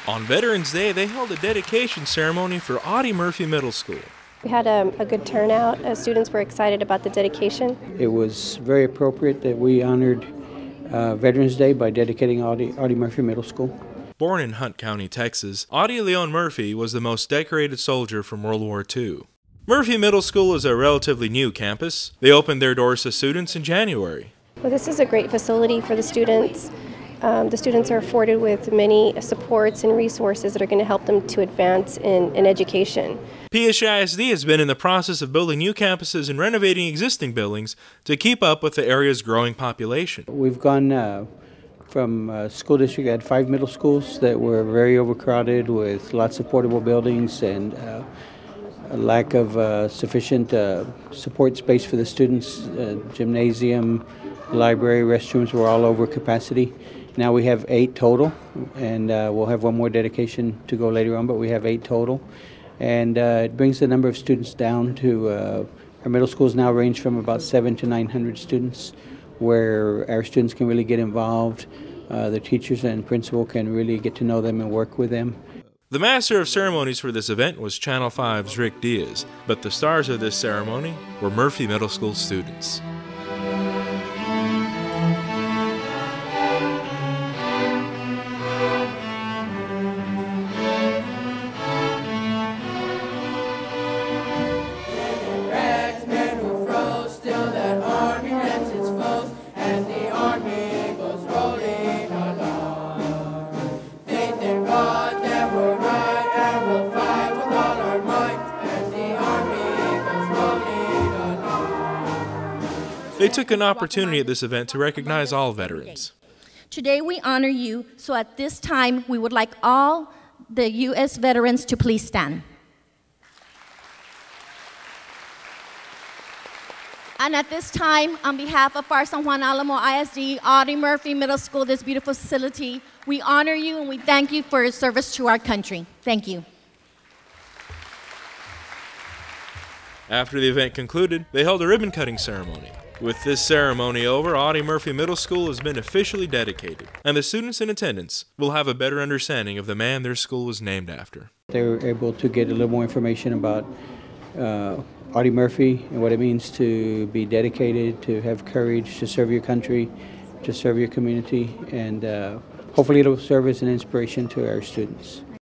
On Veterans Day, they held a dedication ceremony for Audie Murphy Middle School. We had a good turnout. Students were excited about the dedication. It was very appropriate that we honored Veterans Day by dedicating Audie Murphy Middle School. Born in Hunt County, Texas, Audie Leon Murphy was the most decorated soldier from World War II. Murphy Middle School is a relatively new campus. They opened their doors to students in January. Well, this is a great facility for the students. The students are afforded with many supports and resources that are going to help them to advance in education. PSISD has been in the process of building new campuses and renovating existing buildings to keep up with the area's growing population. We've gone from a school district that had 5 middle schools that were very overcrowded with lots of portable buildings and a lack of sufficient support space for the students. Gymnasium, library, restrooms were all over capacity. Now we have 8 total, and we'll have one more dedication to go later on, but we have 8 total. And it brings the number of students down to, our middle schools now range from about 700 to 900 students, where our students can really get involved. The teachers and principal can really get to know them and work with them. The master of ceremonies for this event was Channel 5's Rick Diaz, but the stars of this ceremony were Murphy Middle School students. They took an opportunity at this event to recognize all veterans. Today we honor you, so at this time we would like all the U.S. veterans to please stand. And at this time, on behalf of our San Juan Alamo ISD, Audie Murphy Middle School, this beautiful facility, we honor you and we thank you for your service to our country. Thank you. After the event concluded, they held a ribbon-cutting ceremony. With this ceremony over, Audie Murphy Middle School has been officially dedicated, and the students in attendance will have a better understanding of the man their school was named after. They were able to get a little more information about Audie Murphy and what it means to be dedicated, to have courage, to serve your country, to serve your community, and hopefully it'll serve as an inspiration to our students.